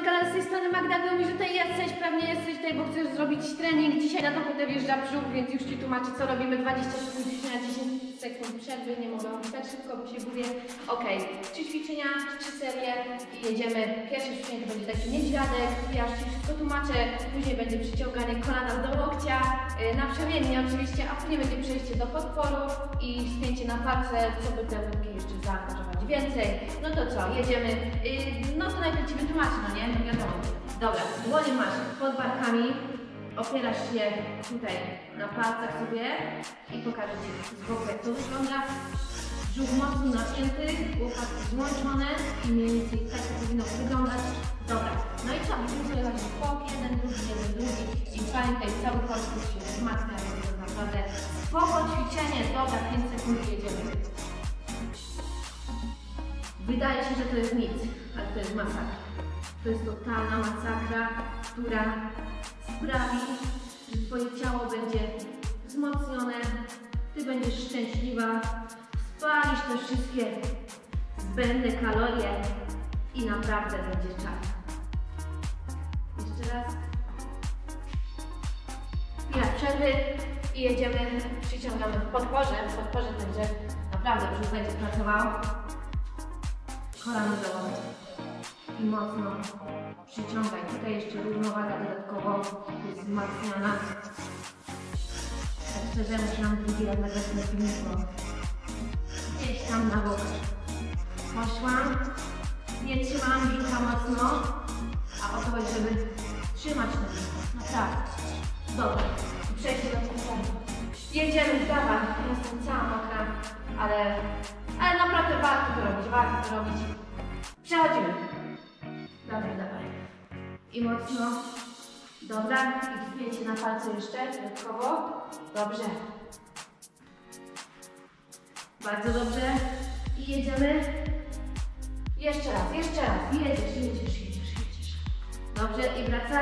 kanale, z tej strony Magda. Mówisz, że tutaj jesteś, pewnie jesteś tutaj, bo chcesz zrobić trening. Dzisiaj na tapetę wjeżdża brzuch, więc już Ci tłumaczę, co robimy. 20 sekund ćwiczenia, 10 sekund przerwy. Nie mogę tak szybko, bo się gubię. Ok, 3 ćwiczenia, 3 serie i jedziemy. Pierwsze ćwiczenie to będzie taki niedźwiadek. Ja już Ci wszystko tłumaczę. Później będzie przyciąganie kolana do łokcia, na przemiennie oczywiście, a później będzie przejście do podporu i spięcie na palce, co by te łydki jeszcze zaangażować więcej. No to co, jedziemy. No to najpierw Ci wytłumaczę, no nie? No wiadomo. Dobra, dłonie masz pod barkami, opierasz się tutaj na palcach sobie i pokażę Ci z boku, jak to wygląda. Brzuch mocno napięty, łopatki złączone i mniej więcej tak to powinno wyglądać. Dobra, no i co? Musimy sobie robić bok, jeden, drugi i pamiętaj, cały korpus się wzmacnia, więc to naprawdę spoko ćwiczenie. Dobra, 5 sekund jedziemy. Wydaje się, że to jest nic, ale to jest masakra. To jest totalna masakra, która sprawi, że Twoje ciało będzie wzmocnione, Ty będziesz szczęśliwa, spalisz te wszystkie zbędne kalorie i naprawdę będzie czas. Jeszcze raz. Chwila przerwy i jedziemy, przyciągamy w podporze. W podporze będzie naprawdę brzuch będzie pracował. Kolano do łokcia. I mocno przyciągaj. Tutaj jeszcze równowaga dodatkowo jest wzmacniana. Tak szczerze muszę nam wybijać na wesele filmiko. Gdzieś tam na bok. Poszłam. Nie trzymałam brzucha mocno. A o to chodzi, żeby trzymać ten brzuch. Naprawdę. Dobra. I przejście do podporu. Jedziemy, dawaj. Jestem cała mokra, ale naprawdę warto to robić, Przechodzimy. Dawaj. I mocno. Dobra. I wpięcie na palce jeszcze dodatkowo. Dobrze. Bardzo dobrze. I jedziemy. Jeszcze raz. Jedziesz. Dobrze. I wracaj.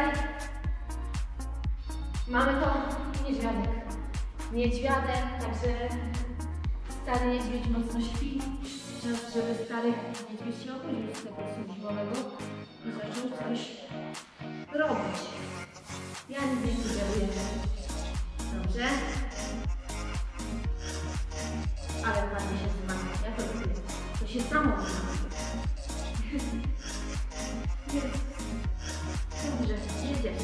Mamy to. Niedźwiadek. Także stary niedźwiedź mocno śpi. Czas, żeby stary niedźwiedź się obudził z tego snu zimowego i zaczął coś robić. Ja nic nie sugeruję. Dobrze. Ale ładnie się wzmacnia. Ja to lubię. To się samo wzmacnia. Dobrze, jedziesz.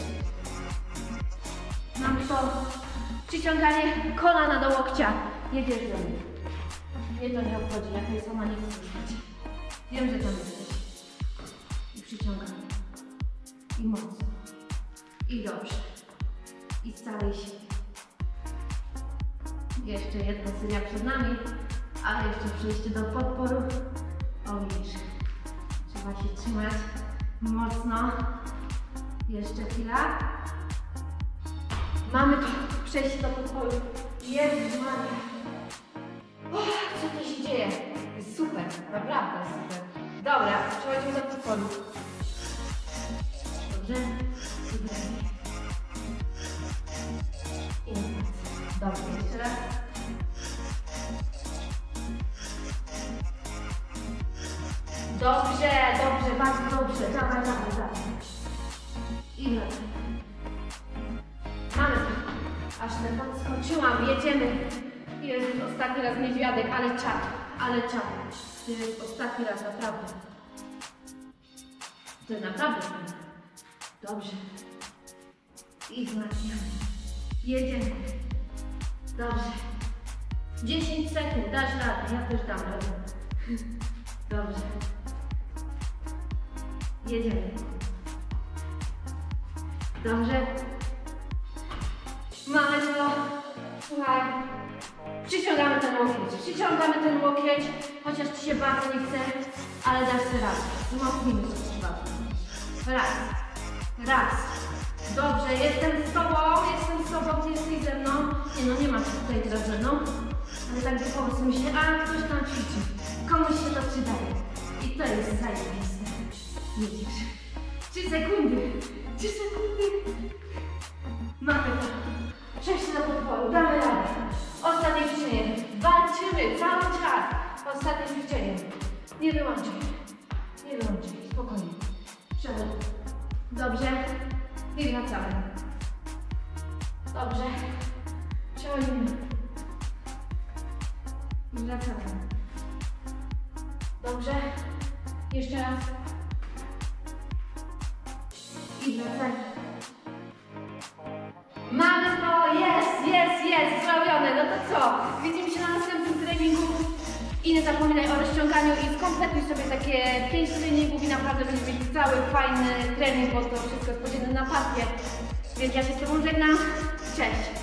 Mamy to przyciąganie kolana do łokcia. Jedziesz do mnie. Mnie to nie obchodzi, ja tej sama nie chcę słyszeć. Wiem, że tam jesteś. I przyciągam. I mocno. I dobrze. I z całej siły. Jeszcze jedna seria przed nami, ale jeszcze przejście do podporu. O, widzisz. Trzeba się trzymać mocno. Jeszcze chwila. Mamy tu przejście do podporu. Jezus Maria. Co tu się dzieje? Jest super, naprawdę super. Dobra, przechodzimy do podporu. Dobrze? I dobrze, jeszcze raz. Dobrze, bardzo dobrze. Dawaj. I wracaj. Mamy. Aż nie podskoczyłam, jedziemy. Jest ostatni raz niedźwiadek, ale czad. To jest ostatni raz, naprawdę. To jest naprawdę fajne. Dobrze. I wzmacniamy. Jedziemy. Dobrze. 10 sekund, dasz radę. Ja też dam radę. Dobrze. Jedziemy. Dobrze. Mamy to. Słuchaj. Przyciągamy ten łokieć, chociaż Ci się bardzo nie chce, ale dasz sobie radę. Wzmocnimy to trzeba. Raz. Dobrze, jestem z Tobą, Ty jesteś ze mną. Nie ma Cię tutaj teraz ze mną, ale tak by pomysł się, a ktoś tam ćwiczy. Komuś się to przydaje. I to jest zajebiste. Widzisz? 3 sekundy. Mamy to. Przejście do podporu, damy radę. Ostatnie ćwiczenie. Walczymy cały czas. Ostatnie ćwiczenie. Nie wyłączaj. Spokojnie. Przechodź. Dobrze. I wracamy. Dobrze. Przechodzimy. I wracamy. Dobrze. Jeszcze raz. I wracamy. Mamy to! Jest! Zrobione! No to co? Widzimy się na następnym treningu. I nie zapominaj o rozciąganiu i skompletuj sobie takie 5 treningów i naprawdę będziesz mieć cały fajny trening, bo to wszystko jest podzielone na partie. Więc ja się z Tobą żegnam. Cześć!